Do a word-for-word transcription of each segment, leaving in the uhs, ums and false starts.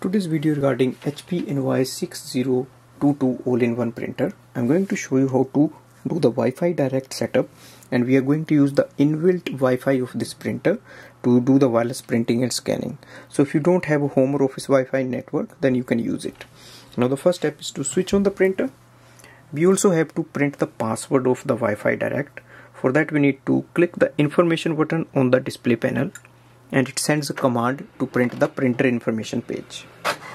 Today's video regarding H P Envoy six zero two two all-in-one printer. I'm going to show you how to do the Wi-Fi direct setup, and we are going to use the inbuilt Wi-Fi of this printer to do the wireless printing and scanning. So if you don't have a home or office Wi-Fi network, then you can use it. Now the first step is to switch on the printer. We also have to print the password of the Wi-Fi direct. For that we need to click the information button on the display panel, and it sends a command to print the printer information page.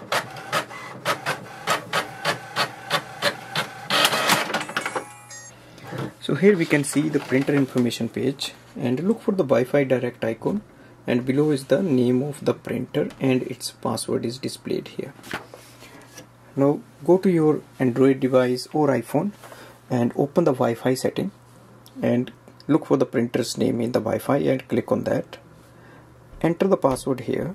So here we can see the printer information page, and look for the Wi-Fi direct icon, and below is the name of the printer and its password is displayed here. Now go to your Android device or iPhone and open the Wi-Fi setting and look for the printer's name in the Wi-Fi and click on that. Enter the password here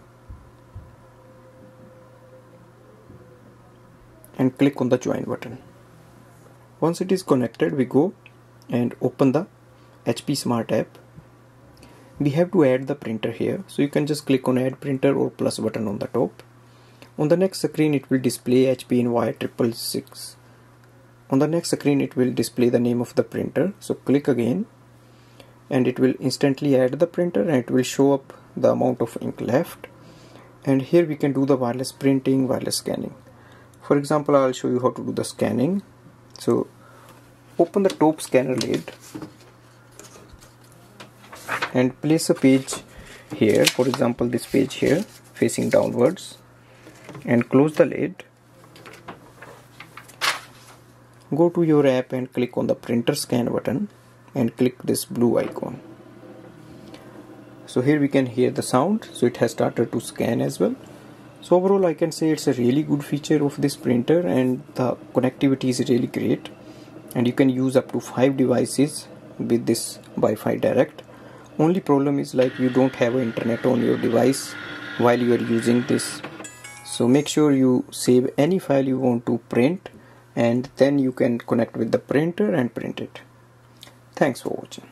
and click on the join button. Once it is connected, we go and open the H P Smart app. We have to add the printer here, so you can just click on add printer or plus button on the top. On the next screen it will display H P Envoy six six six. On the next screen it will display the name of the printer, so click again and it will instantly add the printer, and it will show up the amount of ink left. And here we can do the wireless printing, wireless scanning. For example, I'll show you how to do the scanning. So open the top scanner lid and place a page here, for example this page here facing downwards, and close the lid. Go to your app and click on the printer scan button and click this blue icon. So here we can hear the sound, so it has started to scan as well. So overall I can say it's a really good feature of this printer, and the connectivity is really great, and you can use up to five devices with this Wi-Fi direct. Only problem is like you don't have internet on your device while you are using this. So make sure you save any file you want to print, and then you can connect with the printer and print it. Thanks for watching.